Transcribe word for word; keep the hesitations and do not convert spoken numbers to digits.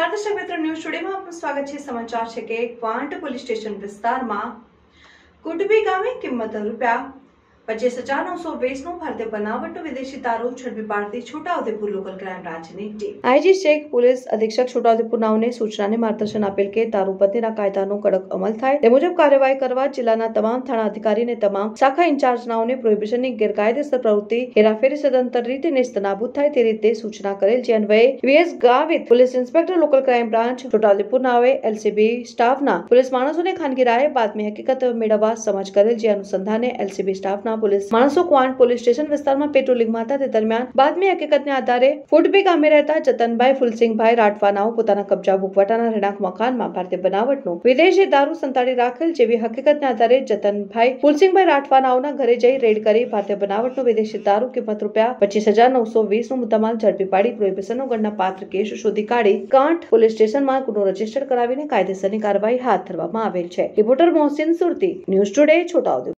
નમસ્કાર દર્શક મિત્રો, ન્યૂઝ ટુડેમાં આપનું સ્વાગત છે। સમાચાર છે કે ક્વાંટ પોલીસ સ્ટેશન વિસ્તારમાં કુટબી ગામે કિંમત રૂપિયા પચીસ હજાર નવસો વીસ નું ભારતીય બનાવટનું વિદેશી દારૂ ઝડપી પાડતી છોટાઉદેપુર લોકલ ક્રાઇમ બ્રાન્ચની ટીમ આઈજી શેખ પોલીસ અધિક્ષક છોટાઉદેપુર નાઓને સૂચનાને માર્ગદર્શન આપેલ કે દારૂ પંથીના કાયદાનો કડક અમલ થાય તે મુજબ કાર્યવાહી કરવા જિલ્લાના તમામ થાણા અધિકારી અને તમામ શાખા ઇન્ચાર્જ નાઓને પ્રોહિબિશનની ગેરકાયદેસર પ્રવૃત્તિ હેરાફેરી સદંતર રીતે નેસ્તનાબૂદ થાય તે રીતે સૂચના કરેલ, જે અન્વયે VS Gavit police inspector local crime branch Chhotaudepur નાઓએ એલસીબી સ્ટાફના પોલીસ માણસોને ખાનગી રાહે બાતમી હકીકત મેળવવા સમજ કરેલ, જે અનુસંધાને એલસીબી સ્ટાફના પોલીસ માણસો ક્વાંટ પોલીસ સ્ટેશન વિસ્તારમાં પેટ્રોલિંગમાં હતા તે દરમિયાન બાતમી હકીકતને આધારે ફૂટબી ગામે રહેતા જતનભાઈ ફુલસિંહભાઈ રાઠવા નાઓ પોતાના કબજા ભૂખવટાના રહેણાંક મકાનમાં ભારતીય બનાવટનું વિદેશી દારૂ સંતાડી રાખેલ, જેવી હકીકતને આધારે જતનભાઈ ફુલસિંહભાઈ રાઠવા નાઓના ઘરે જઈ રેડ કરી ભારતીય બનાવટનો વિદેશી દારૂ કિંમત રૂપિયા પચીસ હજાર નવસો વીસ નું મુદ્દામાલ ઝડપી પાડી પ્રોહિબિશનનો ગણના પાત્ર કેસ શોધી કાઢી કાંઠ પોલીસ સ્ટેશનમાં ગુનો રજીસ્ટર કરાવીને કાયદેસરની કાર્યવાહી હાથ ધરવામાં આવેલ છે। Reporter Mohsin Surti, news today, Chhota Udepur.